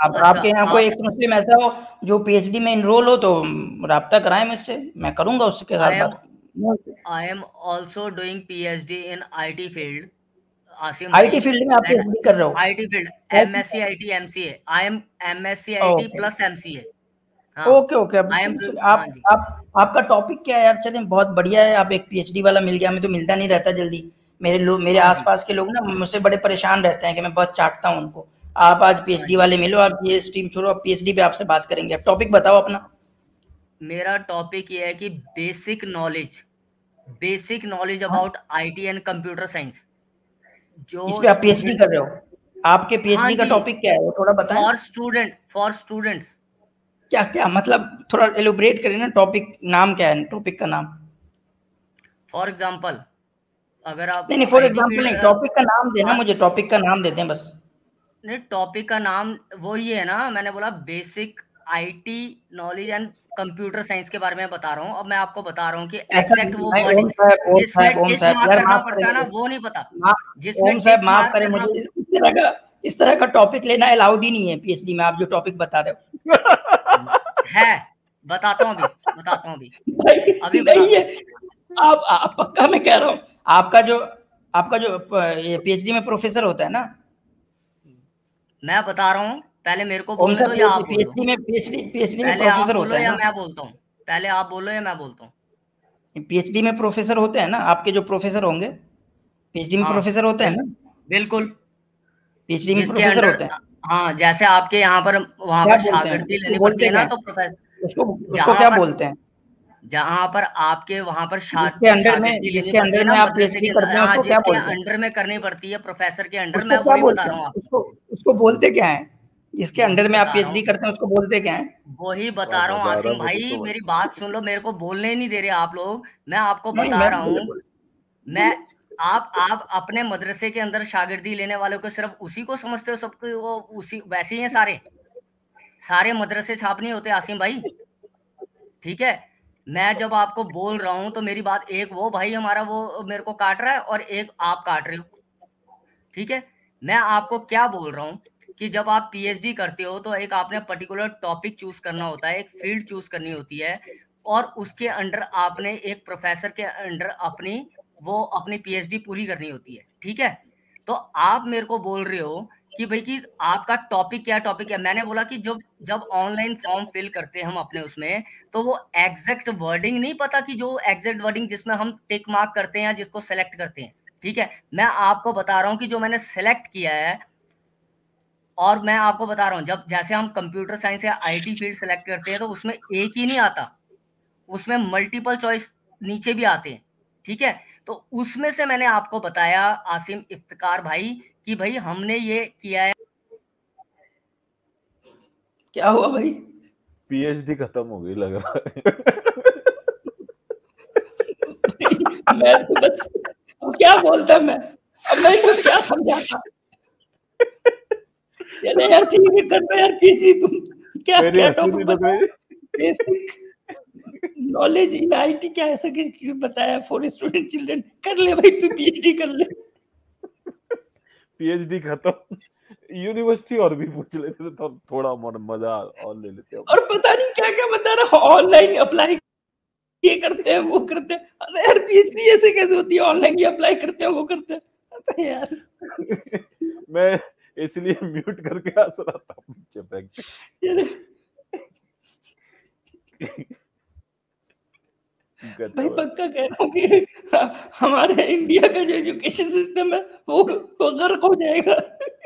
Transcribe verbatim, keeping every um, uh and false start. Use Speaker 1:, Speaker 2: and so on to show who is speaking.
Speaker 1: अब
Speaker 2: अच्छा
Speaker 1: आपके यहाँ कोई
Speaker 2: आप
Speaker 1: एक मुस्लिम ऐसा हो जो पीएचडी में इनरोल हो तो राब्ता कराएं मुझसे, मैं करूंगा उसके साथ
Speaker 2: आई एम
Speaker 1: बात।
Speaker 2: I am also doing PhD in IT field Asim भाई।
Speaker 1: आईटी फील्ड में आप
Speaker 2: एंड
Speaker 1: पीएचडी कर रहे हो?
Speaker 2: IT field MSc IT MCA I am MSc IT
Speaker 1: okay
Speaker 2: plus MCA. हाँ
Speaker 1: ओके ओके। अब
Speaker 2: आई एम
Speaker 1: चलिए
Speaker 2: डूइंग,
Speaker 1: चलिए,
Speaker 2: हाँ
Speaker 1: आप
Speaker 2: जी।
Speaker 1: आप आपका टॉपिक क्या है यार? चलिए बहुत बढ़िया है, आप एक पीएचडी वाला मिल गया, हमें तो मिलता नहीं रहता जल्दी। मेरे लोग, मेरे
Speaker 2: हाँ जी।
Speaker 1: आसपास के लोग ना मुझसे बड़े परेशान रहते हैं कि मैं बहुत चाटता हूँ उनको। आप आज
Speaker 2: हाँ
Speaker 1: पीएचडी
Speaker 2: जी।
Speaker 1: वाले मिलो, आप ये स्ट्रीम छोड़ो, आप पीएचडी पे आपसे बात करेंगे। अब टॉपिक बताओ अपना।
Speaker 2: मेरा टॉपिक ये है कि बेसिक नॉलेज बेसिक नॉलेज
Speaker 1: हाँ,
Speaker 2: about IT and computer science जो
Speaker 1: इस पे आप पीएचडी
Speaker 2: स्टूडेंट।
Speaker 1: कर रहे हो? आपके
Speaker 2: हाँ
Speaker 1: पीएचडी का
Speaker 2: जी।
Speaker 1: टॉपिक क्या है वो थोड़ा बताएं।
Speaker 2: For student for students.
Speaker 1: क्या क्या मतलब, थोड़ा एलोबरेट करिए ना, टॉपिक नाम क्या है, टॉपिक का नाम?
Speaker 2: फॉर एग्जांपल अगर आप
Speaker 1: नहीं नहीं, फॉर
Speaker 2: आईटी
Speaker 1: एग्जांपल
Speaker 2: फील्ड,
Speaker 1: नहीं, टॉपिक का नाम देना मुझे, टॉपिक का नाम देते हैं बस।
Speaker 2: नहीं टॉपिक का नाम वो ही है ना, मैंने बोला basic IT knowledge and computer science के बारे में बता रहा हूँ। अब मैं आपको बता रहा हूँ कि
Speaker 1: ऐसा
Speaker 2: एग्जैक्ट वो
Speaker 1: नहीं,
Speaker 2: वर्डिंग
Speaker 1: ओम साहब, ओम
Speaker 2: जिसमें
Speaker 1: साहब, ओम
Speaker 2: टिक
Speaker 1: साहब,
Speaker 2: मार्क
Speaker 1: यार
Speaker 2: करना
Speaker 1: माफ
Speaker 2: पड़ता है ना,
Speaker 1: करेंगे।
Speaker 2: वो नहीं पता।
Speaker 1: मा,
Speaker 2: जिसमें
Speaker 1: ओम साहब
Speaker 2: टिक
Speaker 1: माफ
Speaker 2: मार्क
Speaker 1: करें
Speaker 2: करना।
Speaker 1: मुझे, इस इस तरह का इस तरह का टॉपिक लेना अलाउड ही नहीं है पीएचडी में, आप जो टॉपिक बता रहे
Speaker 2: है, बताता हूँ अभी, बताता हूँ अभी
Speaker 1: हो। नहीं
Speaker 2: अभी
Speaker 1: नहीं
Speaker 2: बताता
Speaker 1: है।
Speaker 2: हूँ।
Speaker 1: आप, आप पक्का मैं कह रहा हूँ, आपका जो आपका जो प- ये पीएचडी में प्रोफेसर होता है ना।
Speaker 2: मैं बता रहा हूँ, पहले मेरे को
Speaker 1: ओम
Speaker 2: बोलने दो या
Speaker 1: साहब,
Speaker 2: आप बोल दो।
Speaker 1: पीएचडी में पीएचडी पीएचडी में
Speaker 2: पहले आप
Speaker 1: प्रोफेसर
Speaker 2: बोलो
Speaker 1: होता है
Speaker 2: या
Speaker 1: ना?
Speaker 2: मैं बोलता हूँ। पहले आप बोलो या मैं बोलता हूँ।
Speaker 1: पीएचडी में प्रोफेसर होते हैं ना आपके जो प्रोफेसर होंगे? पीएचडी में
Speaker 2: हाँ
Speaker 1: प्रोफेसर होते हैं
Speaker 2: बिल,
Speaker 1: ना?
Speaker 2: बिल्कुल।
Speaker 1: पीएचडी में
Speaker 2: जिसके
Speaker 1: प्रोफेसर
Speaker 2: अंडर,
Speaker 1: होते हैं।
Speaker 2: हाँ जैसे आपके यहाँ पर वहां
Speaker 1: क्या
Speaker 2: पर
Speaker 1: बोलते हैं
Speaker 2: शागिर्दी
Speaker 1: उसको,
Speaker 2: लेनी पड़ती
Speaker 1: बोलते
Speaker 2: है
Speaker 1: क्या
Speaker 2: ना,
Speaker 1: है
Speaker 2: तो प्रोफेसर
Speaker 1: उसको? उसको
Speaker 2: जहां
Speaker 1: क्या
Speaker 2: पर
Speaker 1: बोलते हैं?
Speaker 2: जहां पर आपके वहां पर शा,
Speaker 1: जिसके अंडर
Speaker 2: शागिर्दी
Speaker 1: में
Speaker 2: लेनी
Speaker 1: जिसके
Speaker 2: पड़ती है
Speaker 1: अंडर
Speaker 2: ना
Speaker 1: में आप
Speaker 2: मदरसे
Speaker 1: पीएचडी
Speaker 2: के अंदर,
Speaker 1: करते हैं
Speaker 2: हाँ
Speaker 1: उसको क्या
Speaker 2: जिसके
Speaker 1: बोलते हैं?
Speaker 2: अंडर में करनी पड़ती है प्रोफेसर के अंडर,
Speaker 1: उसको
Speaker 2: मैं
Speaker 1: क्या
Speaker 2: वही बता
Speaker 1: बोलते
Speaker 2: रहा
Speaker 1: हैं?
Speaker 2: हूँ आपको।
Speaker 1: उसको उसको बोलते क्या है? जिसके
Speaker 2: वही
Speaker 1: अंडर में आप
Speaker 2: बता रहा
Speaker 1: पीएचडी
Speaker 2: हूँ,
Speaker 1: करते हैं उसको बोलते क्या है?
Speaker 2: वही
Speaker 3: बड़ा
Speaker 2: बता रहा हूँ
Speaker 3: मजा आ रहा
Speaker 2: आसिम
Speaker 3: है मुझे
Speaker 2: भाई,
Speaker 3: तो।
Speaker 2: मेरी बात सुन लो, मेरे को बोलने ही नहीं दे रहे आप लोग। मैं आपको
Speaker 1: नहीं
Speaker 2: बता
Speaker 1: मैं
Speaker 2: रहा
Speaker 1: बोले
Speaker 2: हूँ।
Speaker 1: बोले
Speaker 2: मैं
Speaker 1: बोले
Speaker 2: आप आप अपने मदरसे के अंदर शागिर्दी लेने वालों को सिर्फ उसी को समझते हो, सबको वो उसी वैसे ही हैं सारे। सारे मदरसे छाप नहीं होते आसिम भाई, ठीक है। मैं जब आपको बोल रहा हूँ तो मेरी बात, एक वो भाई हमारा वो मेरे को काट रहा है और एक आप काट रहे हो, ठीक है। मैं आपको क्या बोल रहा हूँ कि जब आप पीएचडी करते हो तो एक आपने पर्टिकुलर टॉपिक चूज करना होता है, एक फील्ड चूज करनी होती है, और उसके अंडर आपने एक प्रोफेसर के अंडर अपनी वो अपनी पीएचडी पूरी करनी होती है, ठीक है। तो आप मेरे को बोल रहे हो कि भाई कि आपका टॉपिक क्या टॉपिक है। मैंने बोला कि जब जब ऑनलाइन फॉर्म फिल करते हैं हम अपने उसमें, तो वो एग्जैक्ट वर्डिंग नहीं पता, कि जो एग्जैक्ट वर्डिंग जिसमें हम टिक मार्क करते हैं या जिसको सेलेक्ट करते हैं, ठीक है। मैं आपको बता रहा हूँ कि जो मैंने सेलेक्ट किया है, और मैं आपको बता रहा हूँ जब जैसे हम कंप्यूटर साइंस या आईटी फील्ड सेलेक्ट करते हैं तो उसमें एक ही नहीं आता, उसमें मल्टीपल चॉइस नीचे भी आते हैं, ठीक है। तो उसमें से मैंने आपको बताया आसिम इफ्तिकार भाई कि भाई हमने ये किया है।
Speaker 1: क्या हुआ भाई?
Speaker 3: पीएचडी खत्म हो गई लग रहा है।
Speaker 1: मैं तो बस, अब क्या बोलता मैं, अब मैं तो क्या समझाता। चले यार ठीक है, कर दो यार पीएचडी तुम। क्या
Speaker 3: मेरी
Speaker 1: क्या
Speaker 3: हंसी
Speaker 1: टॉपिक
Speaker 3: नहीं रुक
Speaker 1: बताया?
Speaker 3: रही।
Speaker 1: बेसिक नॉलेज इन आईटी, क्या ऐसा कि बताया फॉर स्टूडेंट चिल्ड्रन? कर ले भाई, तू पीएचडी कर ले।
Speaker 3: पीएचडी खत्म। यूनिवर्सिटी और भी पूछ लेते तो थोड़ा मन मजा और ले लेते
Speaker 1: और
Speaker 3: हम।
Speaker 1: पता नहीं क्या क्या बता रहा, ऑनलाइन अप्लाई ये करते हैं वो करते हैं। अरे यार पीएचडी ऐसे कैसे होती है? ऑनलाइन ही अप्लाई करते हैं वो करते हैं। अरे यार
Speaker 3: मैं इसलिए म्यूट करके हंस रहा था पीछे बैठ
Speaker 1: यार
Speaker 3: के।
Speaker 1: भाई
Speaker 3: गजब है।
Speaker 1: पक्का कह रहा हूँ कि हमारे इंडिया का जो एजुकेशन सिस्टम है वो वो गर्क हो जाएगा।